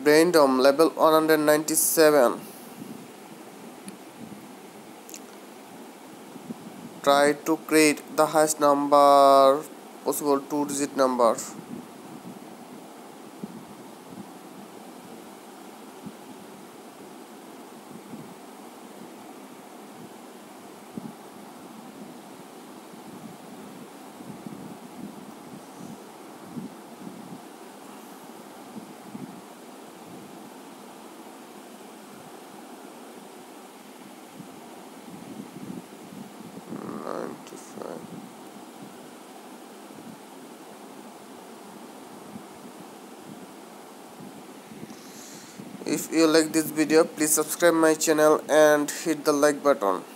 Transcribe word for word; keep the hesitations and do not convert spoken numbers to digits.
Braindom level one hundred ninety-seven. Try to create the highest number possible two digit number. ninety-five. If you like this video, please subscribe my channel and hit the like button.